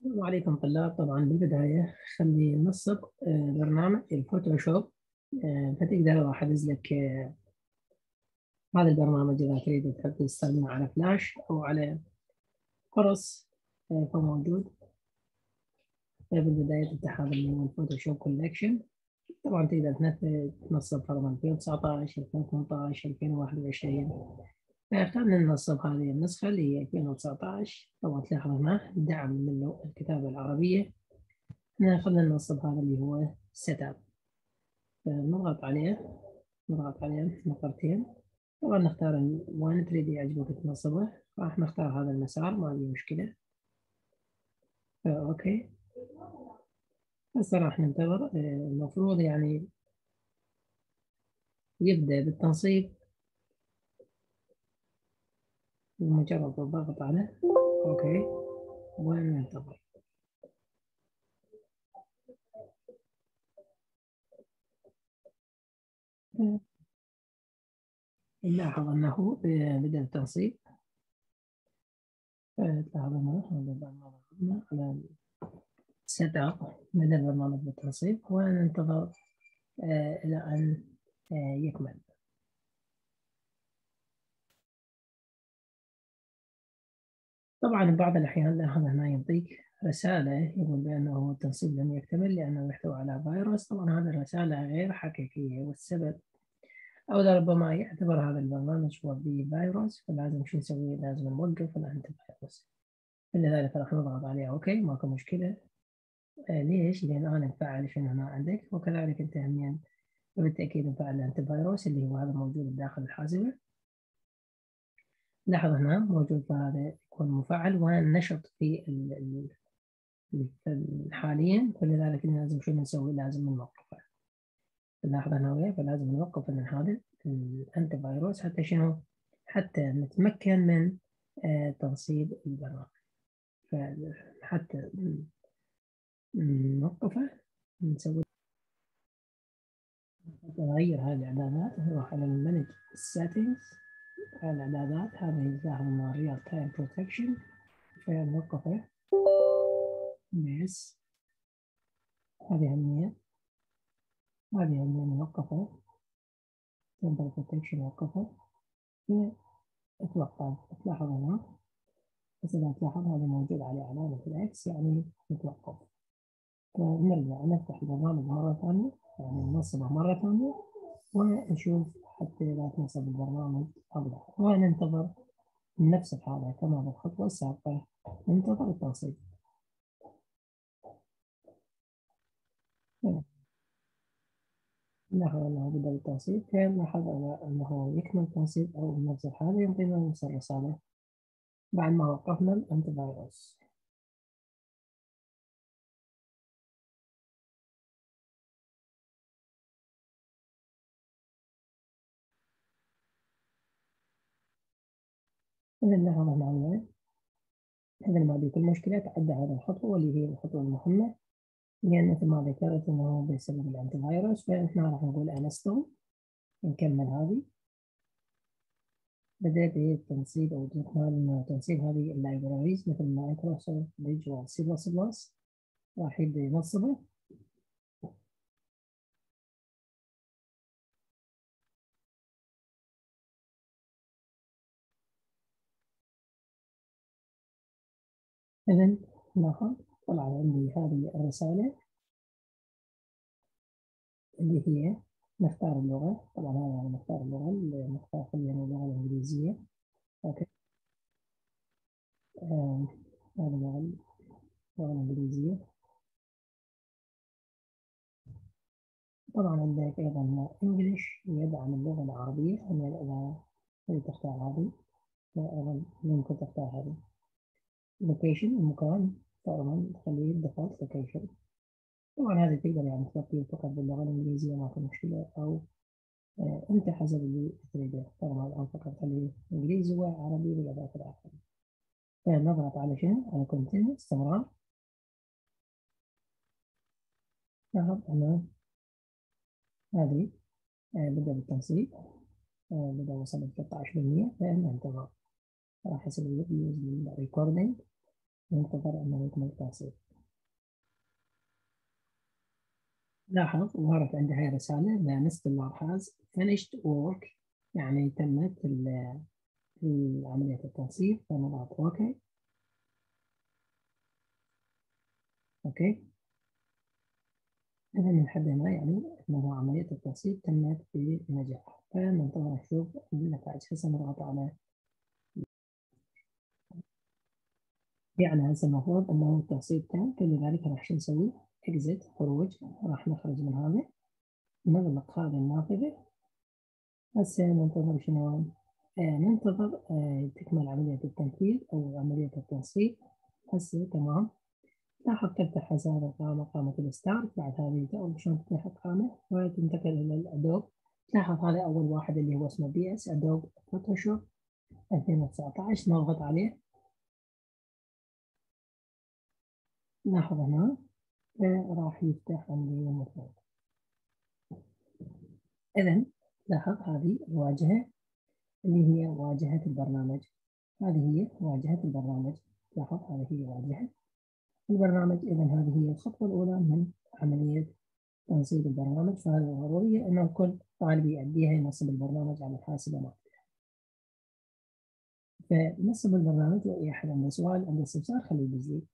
السلام عليكم طلاب. طبعا بالبداية خلي ننصب برنامج الفوتوشوب. فتقدر راح أحجز لك هذا البرنامج إذا تريد تحب تستخدمه على فلاش أو على قرص. فموجود. بالبداية تفتح هذا اللي هو الفوتوشوب كولكشن. طبعا تقدر تنصب فرضا 2019 2018 2021. فخلنا ننصب هذه النسخة اللي هي 2019. طبعا تلاحظ هنا دعم من الكتابة العربية. خلنا ننصب هذا اللي هو سيت اب. نضغط عليه نقرتين. طبعا نختار وين تريد يعجبك تنصبه. راح نختار هذا المسار، ما عندي مشكلة. اوكي. هسه راح ننتظر. المفروض يعني يبدأ بالتنصيب بمجرد الضغط عليه. اوكي، وننتظر. نلاحظ انه بدأ التنصيب. تلاحظ انه هذا على سيت اب. بدأ البرنامج بالتنصيب وننتظر إلى أن يكمل. طبعا بعض الأحيان لاحظ هنا يعطيك رسالة يقول بأنه التنصيب لم يكتمل لأنه يحتوي على فيروس. طبعا هذه الرسالة غير حقيقية، والسبب أو ربما يعتبر هذا البرنامج هو فيروس، فلازم شو نسوي؟ لازم نوقف الأنتي فيروس. لذلك راح نضغط عليه أوكي، ماكو مشكلة. ليش؟ لأن أنا مفعل شنو هنا عندك، وكذلك أنت همين بالتأكيد مفعل الأنتي فيروس اللي هو هذا موجود داخل الحاسبة. لاحظ هنا موجود، فهذا يكون مفعل ونشط في حاليا، فلذلك لازم شو نسوي؟ لازم نوقفه. لاحظ هنا وياه، فلازم نوقف من هذا الانتي فيروس حتى شنو؟ حتى نتمكن من تنصيب البرنامج. فحتى نوقفه نسوي نغير هذه الاعدادات. نروح على المانج السيتنجز، على الاعدادات هذه تلاحظ انها ريال تايم بروتكشن، فنوقفه بس. هذه أهمية نوقفها. تمبر بروتكشن نوقفها اتوقف. تلاحظ هنا بس إذا تلاحظ هذا موجود عليه علامة الإكس يعني نتوقف. فنرجع نفتح البرنامج مرة ثانية، يعني ننصبه مرة ثانية ونشوف حتى إذا تنصب البرنامج أفضل، وننتظر نفس الحالة كما بالخطوة السابقة، ننتظر التنصيب. لاحظ أنه بدأ التنصيب. كان لاحظ أنه يكمل التنصيب أو نفس الحالة يعطينا نفس الرسالة بعد ما وقفنا الأنتي فيروس. إذا لاحظ معنا إذا ما بيكون مشكلة تعدى هذه الخطوة واللي هي الخطوة المهمة، لأن مثل ما ذكرت أنه بسبب الأنتي فيروس، فإحنا راح نقول أنستول. نكمل هذه. بدأ بالتنصيب أو إكمال تنصيب هذه اللايبراريز مثل مايكروسوفت فيجوال سي بلس بلس. راح يبدأ ينصبه. إذا لاحظ طلع عندي هذه الرسالة اللي هي نختار اللغة. طبعا هذا يعني نختار اللغة، نختار خلينا اللغة الإنجليزية. أوكي. هذه اللغة الإنجليزية. طبعا عندك أيضا إنجليش يدعم اللغة العربية، يعني إذا تريد تختار هذه أيضا ممكن تختار هذه. لوكيشن المكان، طبعا تخليه ديفولت لوكيشن. طبعا هذه تقدر يعني تغطيه فقط باللغة الإنجليزية، ما في مشكلة، أو أنت حسب اللي تريده. طبعا الآن فقط خليه إنجليزي وعربي بالإضافة الآخر. نضغط على شنو؟ على كونتينيو، استمرار. لاحظ أن هذه بدأ بالتنصيب. بدأ وصل ل 13%، فإن انتظر. راح يسوي ريكوردينج ينتظر أنه يكمل التنصيب. لاحظ ظهرت عندي هاي الرسالة The installer has finished work، يعني تمت عملية التنصيب، فنضغط أوكي. أوكي، إذا من حد ما يعني أنه عملية التنصيب تمت بنجاح، فننتظر نشوف النتائج. هسه نضغط على، يعني هسه المفروض أنه التنصيب تم، فلذلك راح شو نسوي؟ إكزيت، خروج، راح نخرج من هذا، نغلق هذه النافذة. هسه ننتظر شنو؟ ننتظر تكمل عملية التنفيذ أو عملية التنصيب. هسه تمام. لاحظ تفتح هذه القائمة، قائمة الستارت، بعد هذه تأول شلون تفتح القائمة وتنتقل إلى الأدوب. تلاحظ هذا أول واحد اللي هو اسمه بي اس أدوب فوتوشوب 2019، نضغط عليه. لاحظ هنا راح يفتح عندي المفروض. إذا لاحظ هذه الواجهة اللي هي واجهة البرنامج، هذه هي واجهة البرنامج. لاحظ هذه هي واجهة البرنامج. إذا هذه هي الخطوة الأولى من عملية تنصيب البرنامج، فهذه ضرورية أنه كل طالب يؤديها، ينصب البرنامج على الحاسبة معه. فنصب البرنامج، لو أي أحد عنده سؤال عنده استفسار خليه يدز لي.